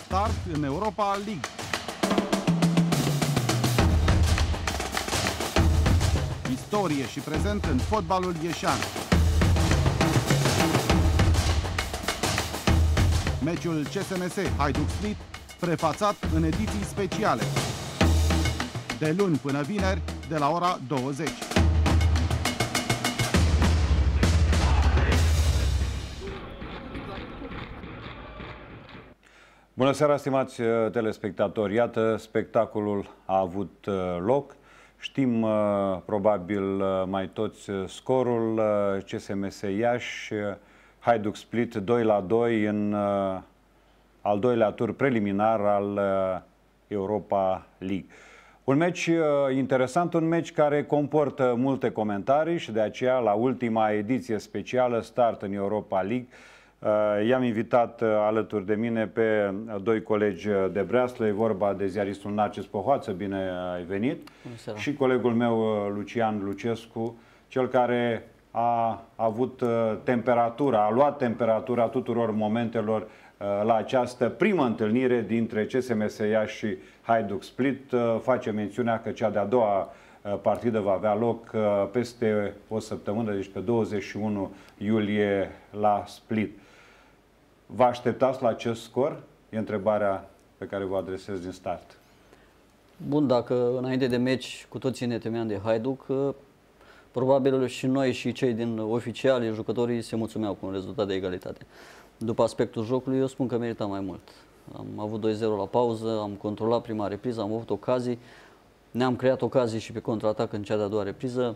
start în Europa League. Istorie și prezent în fotbalul ieșean. Meciul CSMS Hajduk Split prefațat în ediții speciale. De luni până vineri, de la ora 20. Bună seara, stimați telespectatori! Iată, spectacolul a avut loc. Știm probabil mai toți scorul. CSMS Iași, Hajduk Split 2-2 în al doilea tur preliminar al Europa League. Un meci interesant, un meci care comportă multe comentarii și de aceea la ultima ediție specială Start în Europa League i-am invitat alături de mine pe doi colegi de breaslă. E vorba de ziaristul Narcis Pohoață, bine ai venit, și colegul meu Lucian Lucescu, cel care a avut temperatura, a luat temperatura tuturor momentelor la această primă întâlnire dintre CSMS Iași și Hajduk Split. Face mențiunea că cea de-a doua partidă va avea loc peste o săptămână, deci pe 21 iulie la Split. Vă așteptați la acest scor? E întrebarea pe care vă adresez din start. Bun, dacă înainte de meci cu toții ne temeam de Hajduk, probabil și noi și cei din oficiali, jucătorii, se mulțumeau cu un rezultat de egalitate. După aspectul jocului, eu spun că merita mai mult. Am avut 2-0 la pauză, am controlat prima repriză, am avut ocazii, ne-am creat ocazii și pe contraatac în cea de-a doua repriză,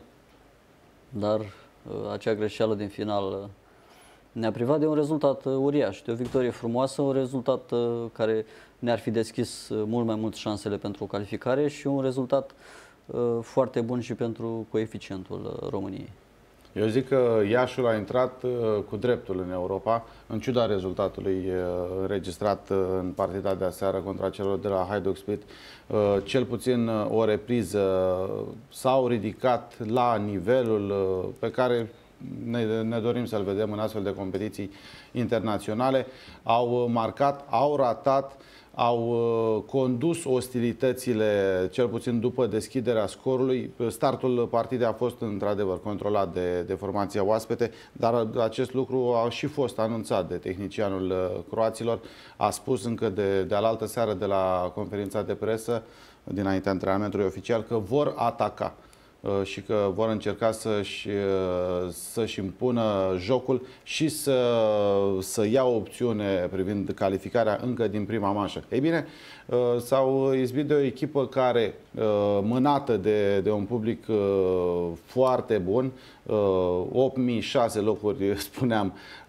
dar acea greșeală din final ne-a privat de un rezultat uriaș, de o victorie frumoasă, un rezultat care ne-ar fi deschis mult mai mult șansele pentru o calificare și un rezultat foarte bun și pentru coeficientul României. Eu zic că Iașul a intrat cu dreptul în Europa, în ciuda rezultatului înregistrat în partida de aseară contra celor de la Hajduk Split. Cel puțin o repriză s-au ridicat la nivelul pe care ne dorim să-l vedem în astfel de competiții internaționale. Au marcat, au ratat, au condus ostilitățile, cel puțin după deschiderea scorului. Startul partidei a fost într-adevăr controlat de formația oaspete, dar acest lucru a și fost anunțat de tehnicianul croaților. A spus încă de alaltă seară de la conferința de presă, dinaintea antrenamentului oficial, că vor ataca și că vor încerca să-și impună jocul și să ia o opțiune privind calificarea încă din prima manșă. Ei bine, s-au izbit de o echipă care, mânată de un public foarte bun, 8.006 locuri, spuneam,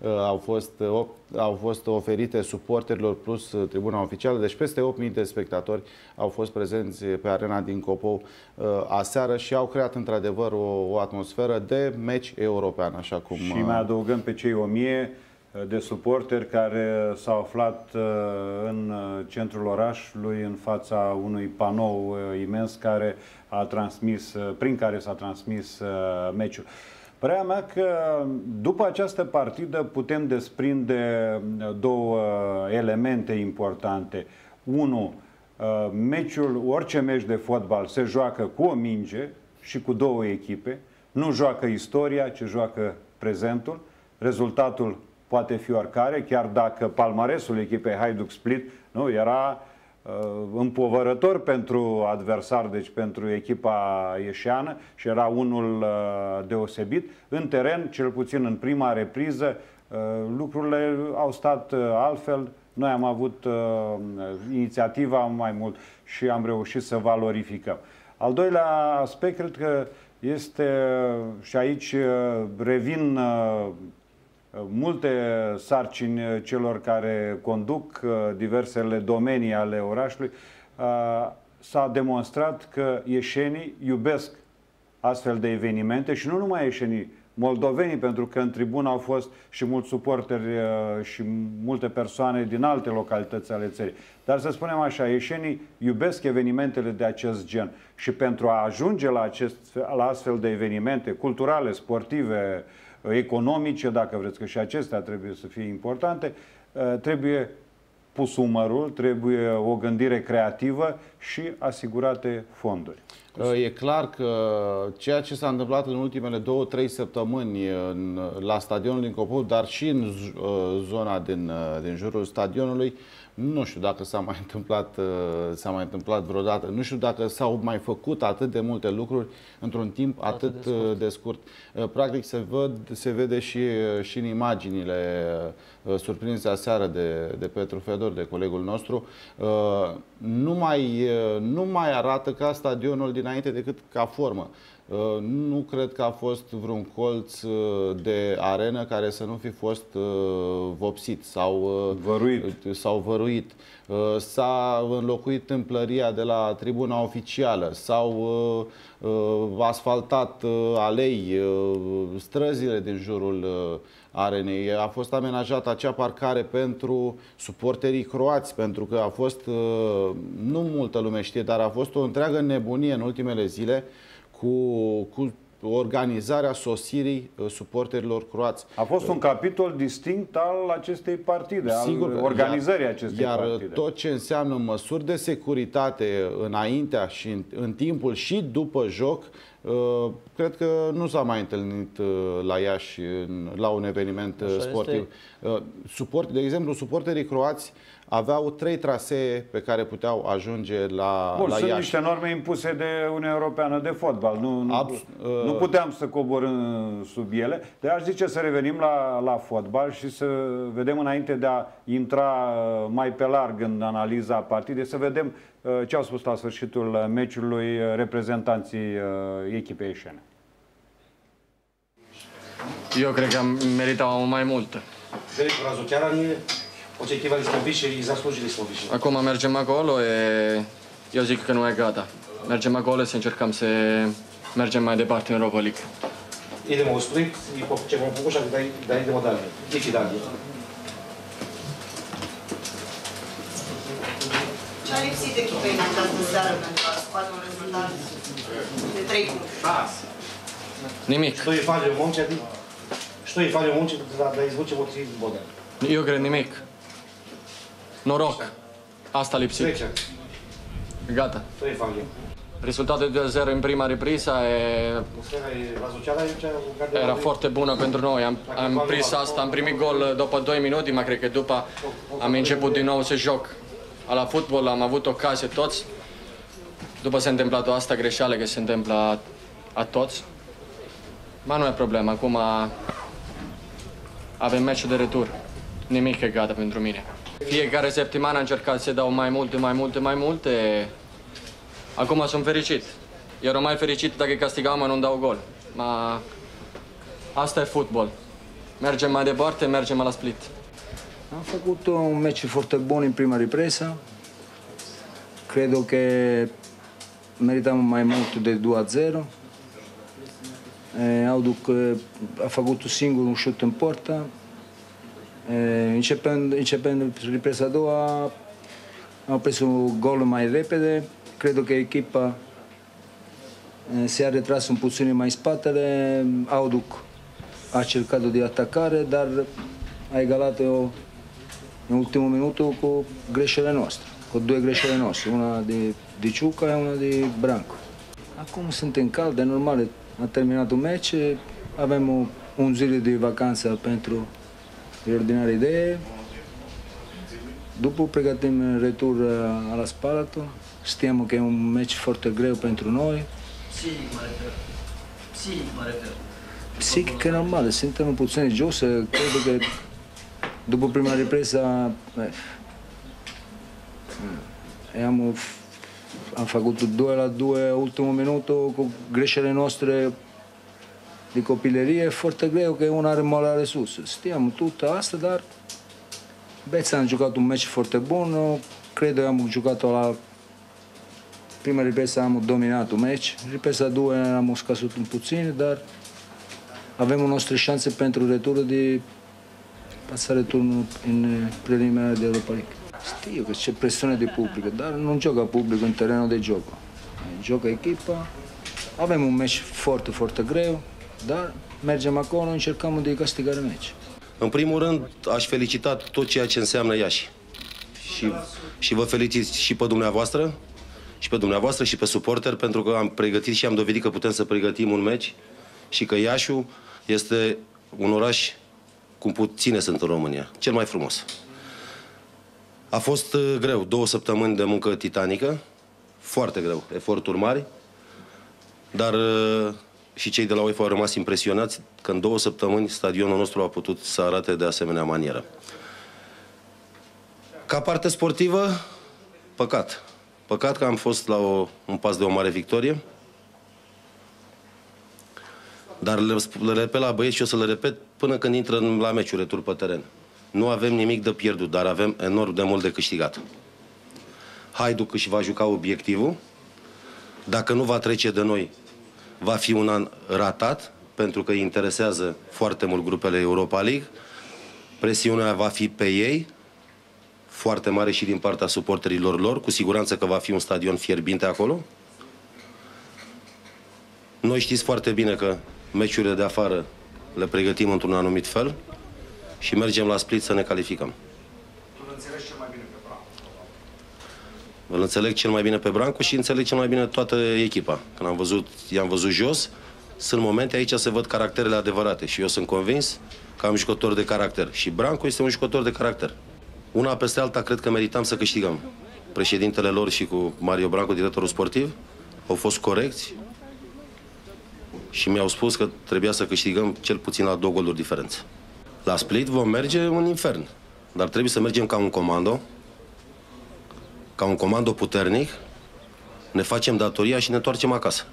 au fost oferite suporterilor plus tribuna oficială, deci peste 8.000 de spectatori au fost prezenți pe arena din Copou aseară și au creat într-adevăr o atmosferă de meci european, așa cum... Și mai adăugăm pe cei 1000 de suporteri care s-au aflat în centrul orașului, în fața unui panou imens care a transmis, prin care s-a transmis meciul. Părerea mea că după această partidă putem desprinde două elemente importante. Unu, orice meci de fotbal se joacă cu o minge și cu două echipe. Nu joacă istoria, ci joacă prezentul. Rezultatul poate fi oricare, chiar dacă palmaresul echipei Hajduk Split era împovărător pentru adversar, deci pentru echipa ieșeană, și era unul deosebit. În teren, cel puțin în prima repriză, lucrurile au stat altfel. Noi am avut inițiativa mai mult și am reușit să valorificăm. Al doilea aspect, cred că este, și aici revin multe sarcini celor care conduc diversele domenii ale orașului. S-a demonstrat că ieșenii iubesc astfel de evenimente și nu numai ieșenii, moldovenii, pentru că în tribună au fost și mulți suporteri și multe persoane din alte localități ale țării. Dar să spunem așa, ieșenii iubesc evenimentele de acest gen și pentru a ajunge la astfel de evenimente culturale, sportive, economice, dacă vreți, că și acestea trebuie să fie importante, trebuie pus umărul, trebuie o gândire creativă și asigurate fonduri. E clar că ceea ce s-a întâmplat în ultimele 2-3 săptămâni la stadionul din Copău, dar și în zona din jurul stadionului, nu știu dacă s-a mai întâmplat vreodată. Nu știu dacă s-au mai făcut atât de multe lucruri într-un timp atât de scurt. Practic se vede și în imaginile surprinse aseară de Petru Fedor, de colegul nostru. Nu mai arată ca stadionul dinainte decât ca formă. Nu cred că a fost vreun colț de arenă care să nu fi fost vopsit sau văruit. S-a înlocuit tâmplăria de la tribuna oficială, s-au asfaltat alei, străzile din jurul arenei. A fost amenajată acea parcare pentru suporterii croați, pentru că a fost, nu multă lume știe, dar a fost o întreagă nebunie în ultimele zile cu organizarea sosirii suporterilor croați. A fost un capitol distinct al acestei partide, sigur, al organizării acestei partide. Iar tot ce înseamnă măsuri de securitate înaintea și în timpul și după joc, cred că nu s-a mai întâlnit la Iași la un eveniment sportiv. De exemplu, suporterii croați aveau 3 trasee pe care puteau ajunge la Iași. Sunt niște norme impuse de Uniunea Europeană de fotbal. Nu puteam să coborâm sub ele. De aș zice să revenim la fotbal și să vedem, înainte de a intra mai pe larg în analiza partidei, să vedem ce au spus la sfârșitul meciului reprezentanții echipei ieșene. Eu cred că meritau mai mult. Acum mergem acolo e... Eu zic că nu e gata. Mergem acolo să încercăm să mergem mai departe în Europa League. Idemo u Split i ćemo pokušati da idemo dalje. Ići dalje. Ce a lipsit echipei în această seară pentru a scoate un rezultat de 3 puncte? Nimic. Što je falio momčadi? Što je falio momčadi da izvučemo 3 boda? Eu cred nimic. Noroc. Asta a lipsit. Gata. Što je falio? Rezultatul de 2-0 în prima reprisă era foarte bună pentru noi. Am prins asta, am primit gol după 2 minute, mă cred că după am început din nou să joc. La fotbal am avut ocazie toți. După s-a întâmplat asta greșeală, că se întâmplă a toți. Dar nu e problemă, acum avem meciul de retur. Nimic e gata pentru mine. Fiecare săptămână am încercat să dau mai multe. Acum sunt fericit. Eram mai fericit dacă castigam, nu dau gol. Ma asta e fotbal. Mergem mai departe, mergem la Split. Am făcut un meci foarte bun în prima ripresa. Cred că meritam mai mult de 2-0. Auduc a făcut singur un șut în porta. Începând ripresa a doua, am prins un gol mai repede. Cred că echipa s-a retras un puțin mai spatele. Auduc a cercat de atacare, dar a egalat în ultimul minut cu greșelile noastre, cu 2 greșelile noastre, una de Ciuca și una de Branco. Acum suntem calde, normal, a terminat un meci, avem un zile de vacanță pentru reordinare idee. După pregătim retur la Spalato. Știam că e un meci foarte greu pentru noi. Psihic e normal, suntem puțin jos, cred că după prima ripresa am făcut 2-2 ultimul minut cu greșelile noastre de copilărie, foarte greu că una are mola sus. Știam tot asta, dar Beța am jucat un meci foarte bun, cred că am jucat la prima ripresa am dominat un meci, ripresa a doua am scăzut un puțin, dar avem o noastră șanse pentru returul de pasare turnul în preliminare de Europa League. Știu că ce presiune de public, dar nu joacă public în terenul de joc. Joacă echipa, avem un meci foarte, foarte greu, dar mergem acolo, încercăm de castigare meci. În primul rând, aș felicita tot ceea ce înseamnă Iași. și vă felicit și pe dumneavoastră, și pe suporter, pentru că am pregătit și am dovedit că putem să pregătim un meci și că Iașu este un oraș cum puține sunt în România, cel mai frumos. A fost greu, 2 săptămâni de muncă titanică, foarte greu, eforturi mari, dar și cei de la UEFA au rămas impresionați că în 2 săptămâni stadionul nostru a putut să arate de asemenea manieră. Ca parte sportivă, păcat. Păcat că am fost la un pas de o mare victorie. Dar le repet la băieți și o să le repet până când intră la meciul retur pe teren. Nu avem nimic de pierdut, dar avem enorm de mult de câștigat. Hajduk își va juca obiectivul. Dacă nu va trece de noi, va fi un an ratat, pentru că îi interesează foarte mult grupele Europa League. Presiunea va fi pe ei, foarte mare și din partea suporterilor lor. Cu siguranță că va fi un stadion fierbinte acolo. Noi știți foarte bine că meciurile de afară le pregătim într-un anumit fel și mergem la Split să ne calificăm. Tu îl înțelegi cel mai bine pe Branco? Îl înțeleg cel mai bine pe Branco și înțeleg cel mai bine toată echipa. Când i-am văzut jos, sunt momente aici se văd caracterele adevărate și eu sunt convins că am un jucător de caracter și Branco este un jucător de caracter. Una peste alta cred că meritam să câștigăm. Președintele lor și cu Mario Branco, directorul sportiv, au fost corecți și mi-au spus că trebuia să câștigăm cel puțin la 2 goluri diferență. La Split vom merge un infern, dar trebuie să mergem ca un comando puternic, ne facem datoria și ne întoarcem acasă.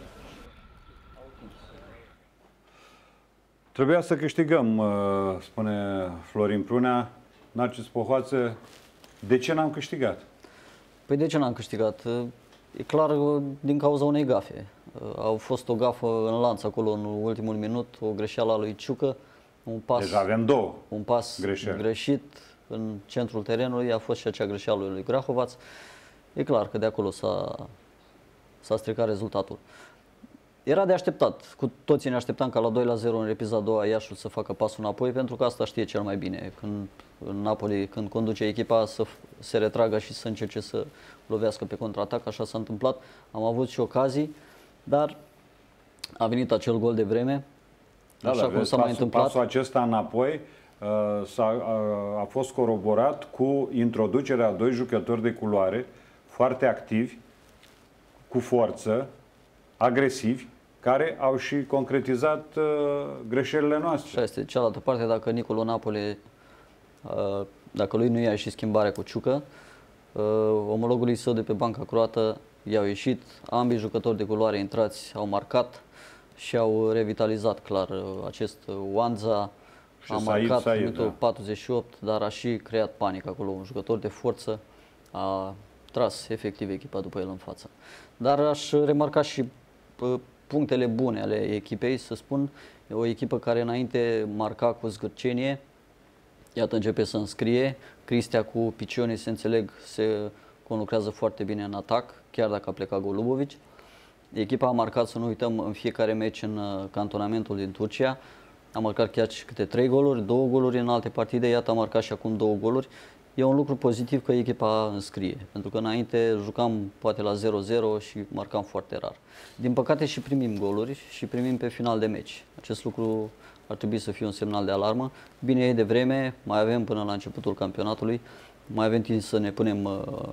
Trebuia să câștigăm, spune Florin Prunea. Narcis Pohoață, de ce n-am câștigat? Păi de ce n-am câștigat? E clar din cauza unei gafe. A fost o gafă în lanț acolo în ultimul minut, o greșeală a lui Ciucă, un pas, deja avem 2 un pas greșit în centrul terenului, a fost și acea greșeală lui Grahovaț. E clar că de acolo s-a stricat rezultatul. Era de așteptat, cu toții ne așteptam ca la 2-0 în repriza a doua Iașul să facă pasul înapoi, pentru că asta știe cel mai bine. Când în Napoli, când conduce echipa, să se retragă și să încerce să lovească pe contraatac, așa s-a întâmplat. Am avut și ocazii, dar a venit acel gol de vreme, așa cum s-a mai întâmplat. Pasul acesta înapoi a fost coroborat cu introducerea a 2 jucători de culoare, foarte activi, cu forță, agresivi, care au și concretizat greșelile noastre. Așa este. Cealaltă parte, dacă Nicolo Napoli, dacă lui nu i-a ieșit schimbarea cu Ciucă, omologului său de pe banca croată i-au ieșit, ambii jucători de culoare intrați au marcat și au revitalizat clar acest Wanza. A marcat în minutul 48, dar a și creat panică acolo. Un jucător de forță a tras efectiv echipa după el în față. Dar aș remarca și punctele bune ale echipei, să spun. E o echipă care înainte marca cu zgârcenie, iată începe să înscrie. Cristea cu Picioni, se înțeleg, se conlucrează foarte bine în atac, chiar dacă a plecat Golubovici. Echipa a marcat, să nu uităm, în fiecare meci în cantonamentul din Turcia. A marcat chiar și câte 3 goluri, 2 goluri în alte partide, iată a marcat și acum 2 goluri. E un lucru pozitiv că echipa înscrie, pentru că înainte jucam poate la 0-0 și marcam foarte rar. Din păcate și primim goluri și primim pe final de meci. Acest lucru ar trebui să fie un semnal de alarmă. Bine e de vreme, mai avem până la începutul campionatului, mai avem timp să ne punem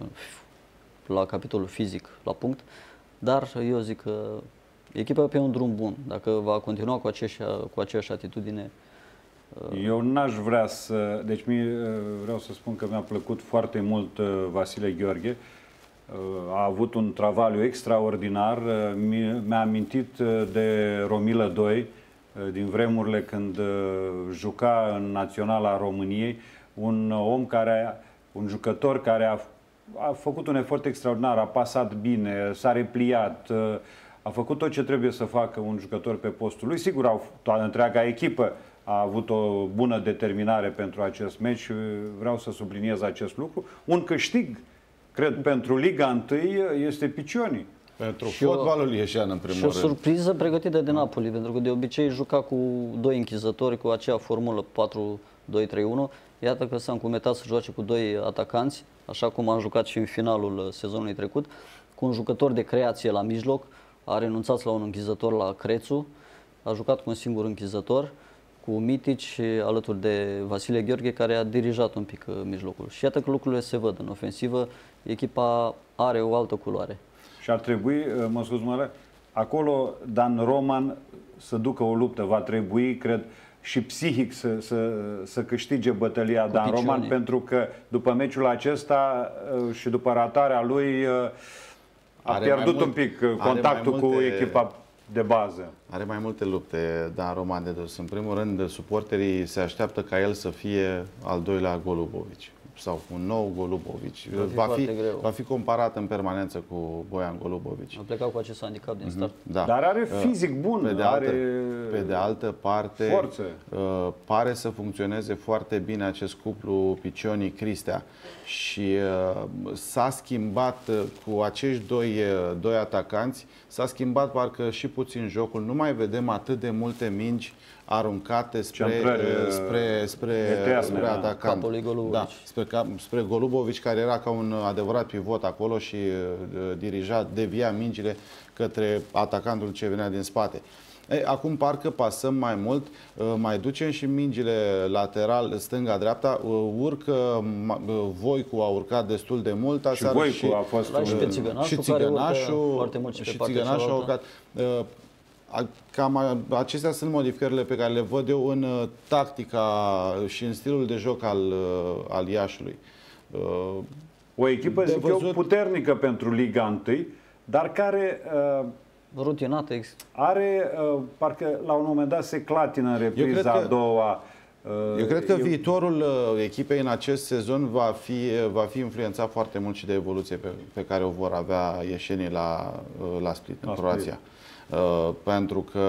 la capitolul fizic la punct, dar eu zic că echipa pe un drum bun. Dacă va continua cu aceeași atitudine. Eu n-aș vrea să... Deci vreau să spun că mi-a plăcut foarte mult Vasile Gheorghe. A avut un travaliu extraordinar. Mi-a amintit de Romilă 2 din vremurile când juca în Naționala României. Un om un jucător care a făcut un efort extraordinar, a pasat bine, s-a repliat, a făcut tot ce trebuie să facă un jucător pe postul lui. Sigur, toată întreaga echipă a avut o bună determinare pentru acest meci și vreau să subliniez acest lucru. Un câștig, cred, pentru Liga 1 este Picioni. Pentru fotbalul ieșean, în primul rând. Și o surpriză pregătită de Napoli, pentru că de obicei juca cu 2 închizători, cu acea formulă 4-2-3-1. Iată că s-a încumetat să joace cu 2 atacanți, așa cum am jucat și în finalul sezonului trecut, cu un jucător de creație la mijloc, a renunțat la un închizător, la Crețu, a jucat cu un singur închizător, cu Mitici alături de Vasile Gheorghe, care a dirijat un pic mijlocul. Și iată că lucrurile se văd. În ofensivă, echipa are o altă culoare. Și ar trebui, mă scuz, acolo Dan Roman să ducă o luptă. Va trebui, cred, și psihic să câștige bătălia cu Dan picioane. Roman, pentru că după meciul acesta și după ratarea lui a pierdut un pic contactul cu echipa de bază. Are mai multe lupte Dan Roman de dus. În primul rând, suporterii se așteaptă ca el să fie al doilea Golubovici sau un nou Golubovici. Va fi comparat în permanență cu Bojan Golubovici. A plecat cu acest handicap din start. Da. Dar are fizic bun, pe de altă parte, forță. Pare să funcționeze foarte bine acest cuplu Picioni-Cristea și s-a schimbat cu acești doi atacanți, s-a schimbat parcă și puțin jocul. Nu mai vedem atât de multe mingi aruncate spre atacant. Da, spre Golubovici, care era ca un adevărat pivot acolo și dirija, devia mingile către atacantul ce venea din spate. Acum parcă pasăm mai mult, mai ducem și mingile lateral, stânga-dreapta, urcă, Voicu a urcat destul de mult. Și Voicu a fost... Și Țigănașul a urcat. Cam acestea sunt modificările pe care le văd eu în tactica și în stilul de joc al Iașului. O echipă, zic eu, puternică pentru Liga 1, dar care... rutinată. Are, parcă la un moment dat se clatină în repriza a doua. Eu cred că viitorul echipei în acest sezon va fi influențat foarte mult și de evoluție pe care o vor avea ieșenii la Split, în Croația. Pentru că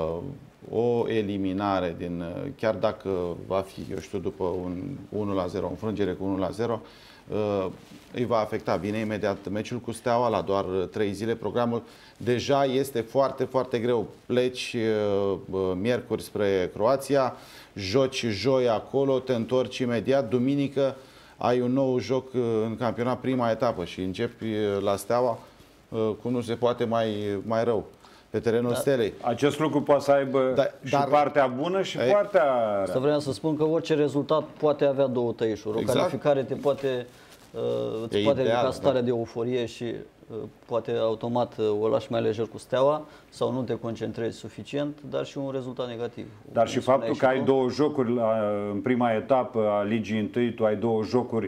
o eliminare chiar dacă va fi, eu știu, după un 1-0, o înfrângere cu 1-0, îi va afecta. Vine imediat meciul cu Steaua, la doar 3 zile. Programul deja este foarte, foarte greu. Pleci miercuri spre Croația, joci joi acolo, te întorci imediat, duminică ai un nou joc în campionat, prima etapă, și începi la Steaua cum nu se poate mai rău, pe terenul Stelei. Acest lucru poate să aibă și partea bună și partea... Asta vreau să spun că orice rezultat poate avea două tăișuri. O calificare te poate, îți poate ridica starea de euforie și poate automat o lași mai lejer cu Steaua sau nu te concentrezi suficient, dar și un rezultat negativ. Dar și faptul că ai două jocuri în prima etapă a Ligii 1, tu ai două jocuri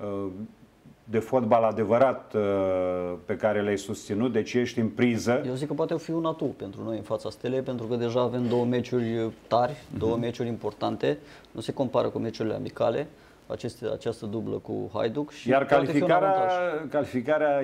de fotbal adevărat pe care le-ai susținut, deci ești în priză. Eu zic că poate fi un atu pentru noi în fața Stelei, pentru că deja avem două meciuri tari, două meciuri importante, nu se compară cu meciurile amicale, această dublă cu Hajduk. Și iar calificarea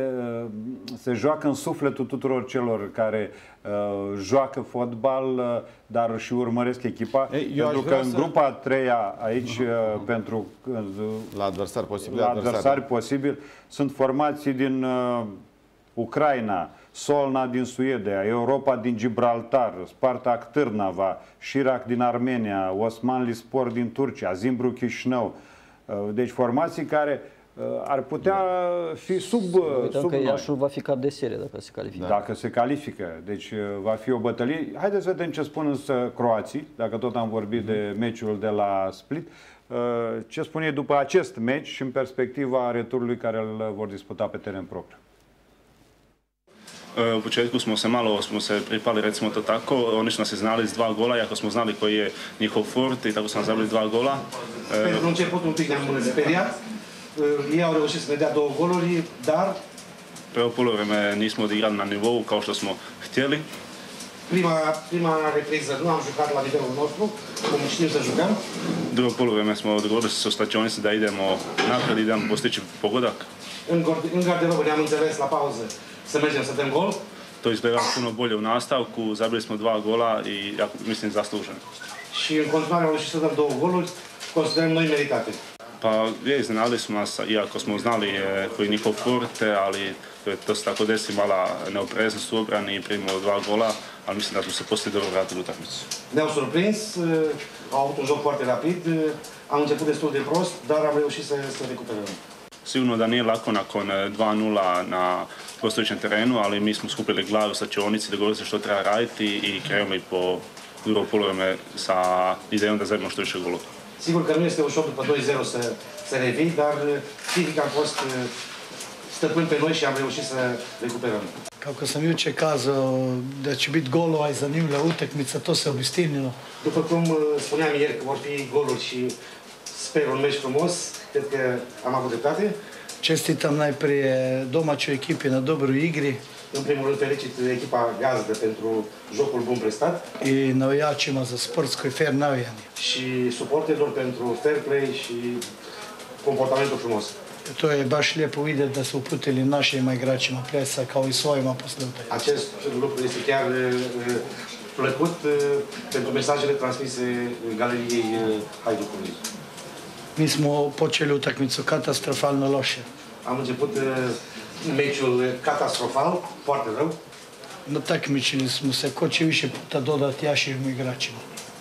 se joacă în sufletul tuturor celor care joacă fotbal, dar și urmăresc echipa. Pentru că în grupa a treia aici, pentru la adversari posibil, sunt formații din Ucraina, Solna din Suedia, Europa din Gibraltar, Spartak Târnava, Shirak din Armenia, Osmanlispor din Turcia, Zimbru Chișinău. Deci formații care ar putea fi sub că Iașul va fi cap de serie dacă se califică. Dacă se califică. Deci va fi o bătălie. Haideți să vedem ce spun însă croații, dacă tot am vorbit de meciul de la Split. Ce spun ei după acest meci și în perspectiva returului care îl vor disputa pe teren propriu. U početku smo se pripali, recimo to tako, oni su nas iznali s 2 gola, iako smo znali koji je njihov fort i tako smo zabili 2 gola. Pentru început un pic ne-am speriat, ei au reușit să ne dea 2 goluri, dar prvo poluvreme nismo odigrali na nivou kao što smo htjeli. Prima repriză nu am jucat la nivelul nostru, cum știm să jucăm. Drugo poluvreme smo dogovorili se sa slačionici da idemo napred, idemo postići pogodak. În garderobă ne-am înțeles la pauză să mergem să dăm gol. To izgleda puno bolje u nastavku, zabili smo 2 gola i ja mislim zasluženo. Și în continuare am reușit să dăm 2 goluri, considerăm noi meritate. Pa iznenadili su nas, iako smo znali koji je njihov forte, ali to se tako desi mala neopreznost u obrani i primimo 2 gola, ali mislim da smo se poslije dobro vratili u utakmicu. Ne-au surprins, au avut un joc foarte rapid, Am început destul de prost, dar am reușit să recuperăm. Sigurno da nije lako nakon 2:0 na postojećem terenu, ali mi smo skupili glavu sa čionici, dogovorili se što treba raditi i krenuli po drugo poluvreme sa idejom da zabijemo što više golova. Sigur că nu este ușor după 2-0 să revii, dar fizic am fost stăpân pe noi și am reușit să recuperăm. Kako sam juče kazao da će biti golova i zanimljiva utakmica, to se obistinilo. După cum spuneam ieri că vor fi goluri și sper un meci frumos, cred că am avut dreptate. Čestitam najprije domaćoj ekipi na dobroj igri. În primul rând felicit echipa gazdă pentru jocul bun prestat. I navijačima za sportsko i fair navijanje. Și suporterilor pentru fair play și comportamentul frumos. To je baš lijepo vidjeti da su uputili našim igračima plesa kao i svojima posle utakmice. Acest lucru este chiar plăcut pentru mesajele transmise galeriei Hajdukului. Mi smo počeli utakmicu katastrofalno loše. Am început meciul catastrofal, foarte rău. Natakmičili smo se ko će više puta dodati Jašim igračima.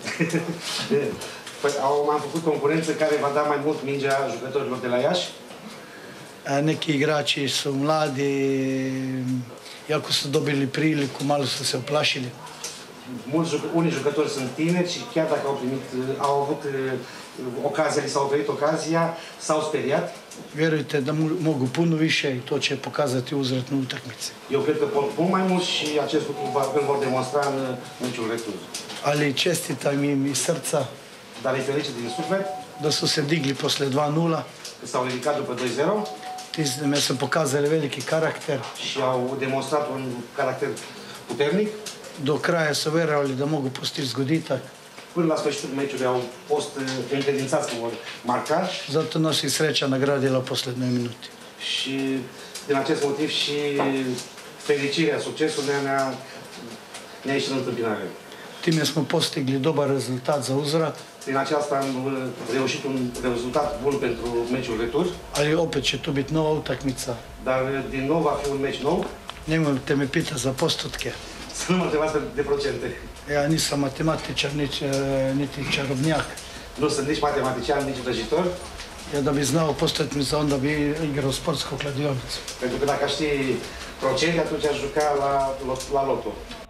Am făcut concurență care va da mai mult mingea jucătorilor de la Iași. Neki igrači su mladi, iako su dobili priliku, malo su se uplašili. Unii jucători sunt tineri și chiar dacă au avut ocazia li s-a oferit ocazia, s-au speriat. Vjerujte da mogu puno više i to će pokazati uzvrat na utakmici. Eu cred că pot mult mai mult și acest lucru îl vor demonstra în meciul retur. Ali čestitam im iz srca. Dar îi felicit din suflet. Da su se digli posle 2:0. Că s-au ridicat după 2-0. Mi su pokazali veliki karakter. Și au demonstrat un caracter puternic. Do kraja su verovali da mogu postići zgoditak. Până la sfârșitul meciului au fost încredințați că vor marca. Zato nas i sreća nagradila u posljednjoj minuti. Și din acest motiv și fericirea, succesul ne-a ieșit în întâmpinare. Time smo postigli dobar rezultat za uzvrat. Prin aceasta am reușit un rezultat bun pentru meciul retur. Ali opet će tu biti nova utakmica. Dar din nou va fi un meci nou. Nemojte me pitati za postotke. Să nu mă întrebați de procente. Ja nisam matematičar, niti čarobnjak. Nu sunt nici matematician, nici vrăjitor. Ja da bi znao postotnicu, onda bi igrao sportsku kladionicu. Pentru că dacă aș ști procente, atunci aș juca la loto.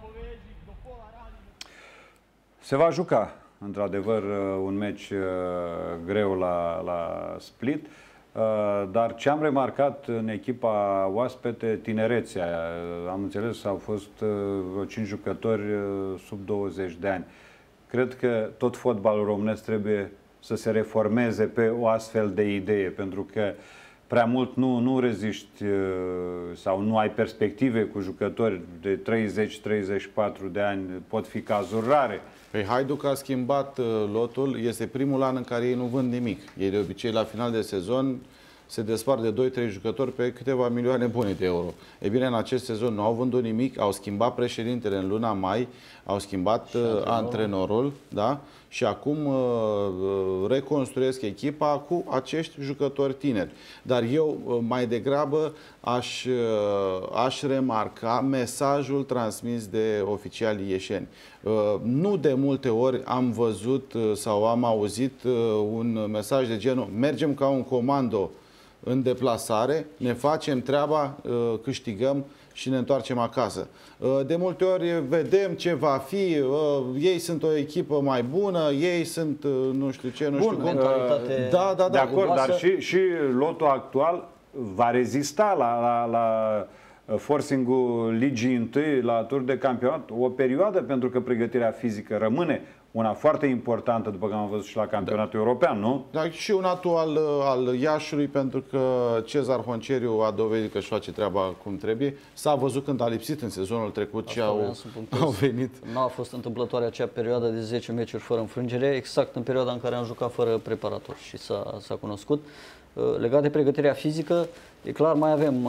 Se va juca, într-adevăr, un meci greu la Split, dar ce am remarcat în echipa oaspete, tinerețea. Am înțeles, au fost 5 jucători sub 20 de ani. Cred că tot fotbalul românesc trebuie să se reformeze pe o astfel de idee, pentru că prea mult nu reziști sau nu ai perspective cu jucători de 30-34 de ani, pot fi cazuri rare. Păi Hajduk a schimbat lotul, este primul an în care ei nu vând nimic. Ei de obicei la final de sezon se despart de 2-3 jucători pe câteva milioane bune de euro. E bine, în acest sezon nu au vândut nimic, au schimbat președintele în luna mai, au schimbat antrenorul, da? Și acum reconstruiesc echipa cu acești jucători tineri. Dar eu mai degrabă aș remarca mesajul transmis de oficialii ieșeni. Nu de multe ori am văzut sau am auzit un mesaj de genul: mergem ca un comando în deplasare, ne facem treaba, câștigăm și ne întoarcem acasă. De multe ori vedem ce va fi, ei sunt o echipă mai bună, ei sunt nu știu ce, nu știu cum. Da. De acord, dar și lotul actual va rezista la forcing-ul ligii întâi, la tur de campionat, o perioadă, pentru că pregătirea fizică rămâne una foarte importantă, după cum am văzut și la campionatul european, nu? Da, și un atu al Iașului, pentru că Cezar Honceriu a dovedit că își face treaba cum trebuie. S-a văzut când a lipsit în sezonul trecut și au venit. Nu a fost întâmplătoare acea perioadă de 10 meciuri fără înfrângere, exact în perioada în care am jucat fără preparator și s-a cunoscut. Legat de pregătirea fizică, e clar, mai avem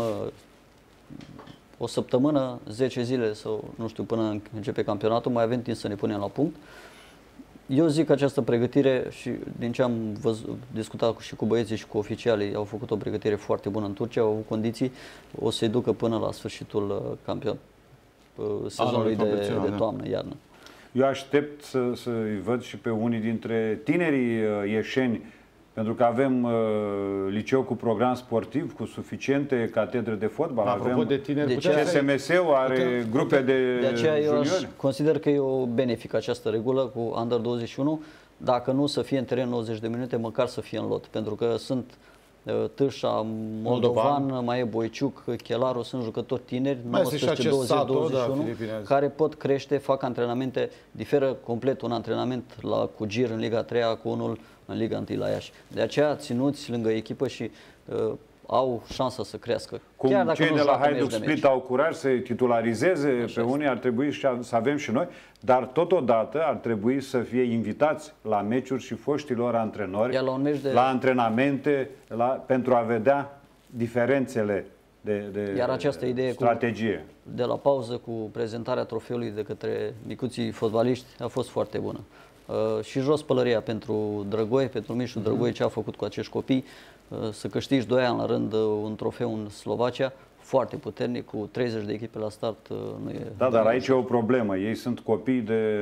o săptămână, 10 zile sau nu știu, până începe campionatul, mai avem timp să ne punem la punct. Eu zic că această pregătire, și din ce am discutat și cu băieții și cu oficialii, au făcut o pregătire foarte bună în Turcia, au avut condiții, o să-i ducă până la sfârșitul sezonului de toamnă, iarnă. Eu aștept să-i văd și pe unii dintre tinerii ieșeni, pentru că avem liceu cu program sportiv, cu suficiente catedre de fotbal. Apropo de tineri, CSMS-ul are grupe de aceea eu juniori. consider că e o benefică această regulă cu Under 21, dacă nu să fie în teren 90 de minute, măcar să fie în lot, pentru că sunt Tâșa, Moldovan, mai e Boiciuc, Chelaru, sunt jucători tineri, 19, 20, 21, care pot crește, fac antrenamente, diferă complet un antrenament la Cugir în Liga 3 cu unul în Liga 1 la Iași. De aceea ținuți lângă echipă și au șansa să crească. Cum chiar dacă cei de la Hajduk Split au curaj să titularizeze pe unii, ar trebui să avem și noi, dar totodată ar trebui să fie invitați la meciuri și foștilor antrenori, la antrenamente, pentru a vedea diferențele de iar această idee strategie. De la pauză cu prezentarea trofeului de către micuții fotbaliști a fost foarte bună. Și jos pălăria pentru Drăgoi, pentru Mișu Drăgoi, ce a făcut cu acești copii, să câștigi 2 ani la rând un trofeu în Slovacia, foarte puternic, cu 30 de echipe la start. Nu e dar aici e o problemă. Ei sunt copii de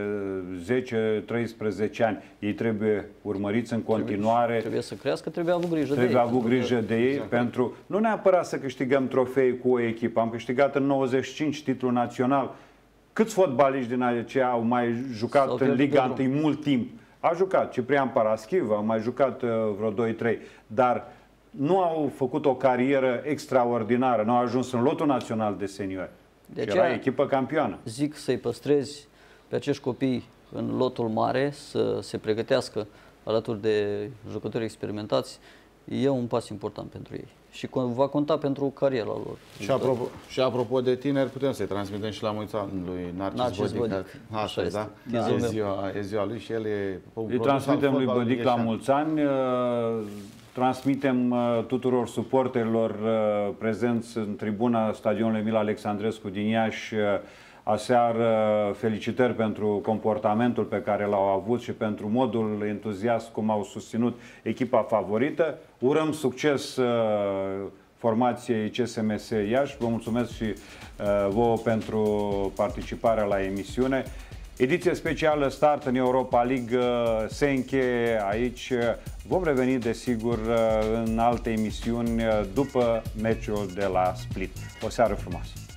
10-13 ani. Ei trebuie urmăriți în continuare. Trebuie să crească, trebuie avut grijă de ei. Avut grijă de ei pentru nu neapărat să câștigăm trofei cu o echipă. Am câștigat în 95 titlul național. Câți fotbaliști din aceea au mai jucat în Liga 1 mult timp? A jucat Ciprian Paraschiv, a mai jucat vreo 2-3, dar nu au făcut o carieră extraordinară, nu au ajuns în lotul național de seniori. Era echipă campioană. Zic să-i păstrezi pe acești copii în lotul mare, să se pregătească alături de jucători experimentați, e un pas important pentru ei și va conta pentru cariera lor. Și apropo de tineri, putem să-i transmitem și la mulți ani lui Narcis Bodic. Așa este, da? E ziua lui și el e... Îi transmitem lui Bodic la mulți ani. Transmitem tuturor suporterilor prezenți în tribuna stadionului Emil Alexandrescu din Iași aseară felicitări pentru comportamentul pe care l-au avut și pentru modul entuziast cum au susținut echipa favorită. Urăm succes formației CSMS Iași. Vă mulțumesc și vouă pentru participarea la emisiune. Ediție specială Start în Europa League se încheie aici. Vom reveni, desigur, în alte emisiuni după meciul de la Split. O seară frumoasă!